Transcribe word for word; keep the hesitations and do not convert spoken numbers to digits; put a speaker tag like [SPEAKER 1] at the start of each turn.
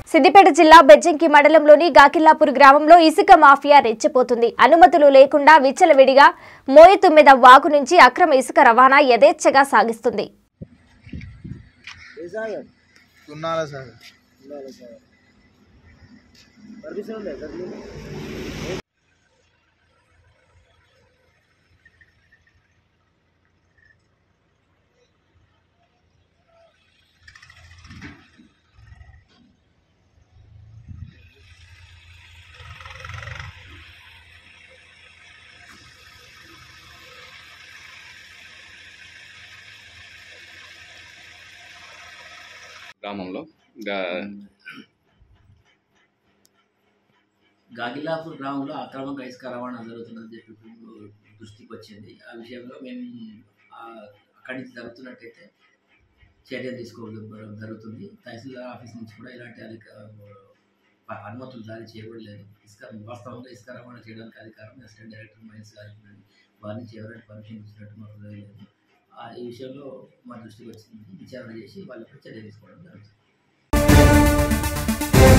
[SPEAKER 1] సిద్దిపేట జిల్లా బెజ్జంకి మండలంలోని గాకిల్లాపూర్ గ్రామంలో ఇసుక మాఫియా రెచ్చిపోతుంది. అనుమతులు లేకుండా విచ్చలవిడిగా మోయతుమ్మెద వాగు నుంచి అక్రమ ఇసుక రవాణా యథేచ్ఛగా సాగిస్తుంది.
[SPEAKER 2] గ్రామంలో
[SPEAKER 3] గాగిలాపూర్ గ్రామంలో అక్రమంగా ఇసుక రవాణా జరుగుతుందని చెప్పి దృష్టికి వచ్చింది. ఆ విషయంలో మేము అక్కడి నుంచి జరుగుతున్నట్టయితే చర్య తీసుకోవడం జరుగుతుంది. తహసీల్దార్ ఆఫీస్ నుంచి కూడా ఇలాంటి అధిక అనుమతులు జారీ చేయబడలేదు. ఇసుక వాస్తవంగా ఇసుక రవాణా చేయడానికి అధికారం అసిస్టెంట్ డైరెక్టర్ మైన్స్ గారికి వారి నుంచి ఎవరైనా పర్మిషన్ ఇచ్చినట్టు మాకు తెలియలేదు. ఈ విషయంలో మా దృష్టికి వచ్చింది. విచారణ చేసి వాళ్ళపై చర్య తీసుకోవడం జరుగుతుంది.